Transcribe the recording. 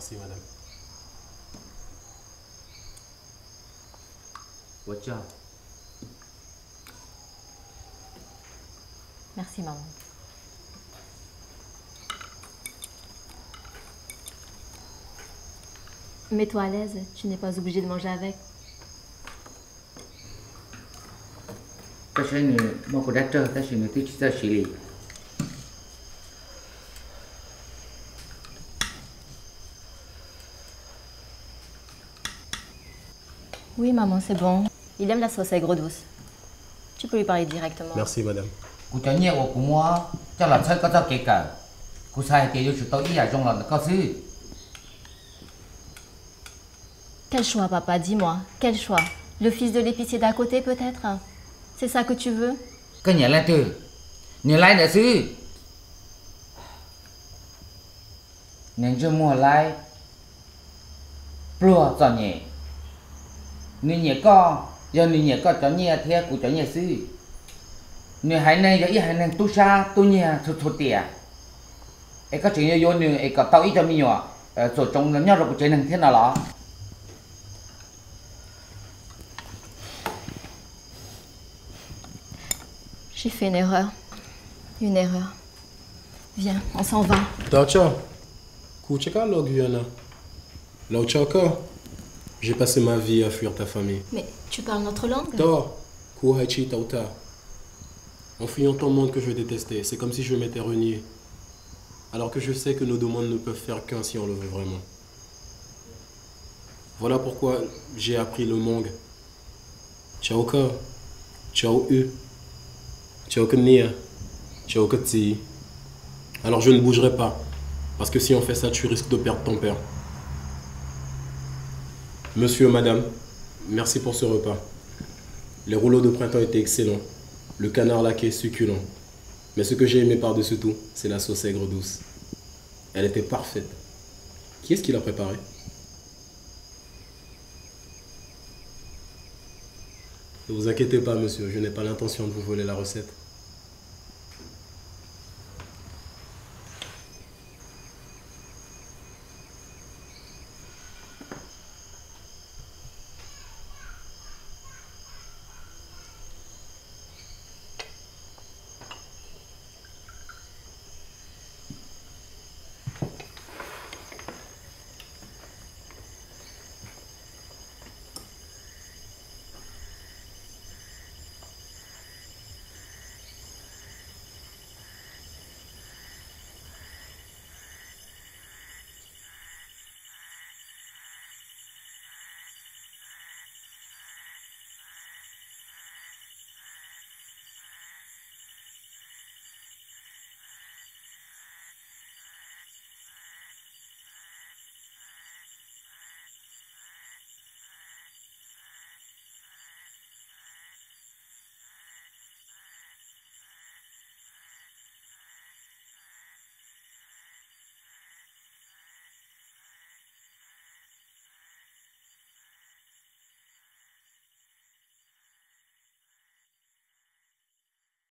Merci, madame. Watcha. Merci, maman. Mets-toi à l'aise, tu n'es pas obligé de manger avec. Ta sẽ người mà có đã chờ ta sẽ người thích ta xử lý. Oui, maman, c'est bon. Il aime la sauce aigre douce. Tu peux lui parler directement. Merci, madame. Cô cho nhiều của mua cho là chơi có cho kể cả. Cô sai thì cho tôi ý ở trong là có sư. Quel choix, papa? Dis-moi. Quel choix? Le fils de l'épicier d'à côté, peut-être? C'est ça que tu veux? Cái nhà lại từ. Nhà lại nữa sư. Nên cho mua lại. Plua cho nhẹ. Nên nhẹ co. Giờ nên nhẹ co cho nhẹ theo của cho nhẹ sư. Nên hai này giờ ý hai này tu sa tu nhẹ thốt tiệt. Ấy có chuyện vô nữa ấy có tao ý cho mình nhỏ. Rồi trong nó nhau rồi của chuyện này thế nào đó. J'ai fait une erreur. Une erreur. Viens, on s'en va. Taucha, kucheka loguyana. Lauchaka, j'ai passé ma vie à fuir ta famille. Mais tu parles notre langue? Ta, kuhachi tauta. En fuyant ton monde que je détestais, c'est comme si je m'étais renié. Alors que je sais que nos deux mondes ne peuvent faire qu'un si on le veut vraiment. Voilà pourquoi j'ai appris le mong. Ciao ka, ciao u, ciao nia, ciao tsi. Alors je ne bougerai pas, parce que si on fait ça, tu risques de perdre ton père. Monsieur, madame, merci pour ce repas. Les rouleaux de printemps étaient excellents. Le canard laqué succulent. Mais ce que j'ai aimé par-dessus tout, c'est la sauce aigre douce. Elle était parfaite. Qui est-ce qui l'a préparée? Ne vous inquiétez pas, monsieur, je n'ai pas l'intention de vous voler la recette.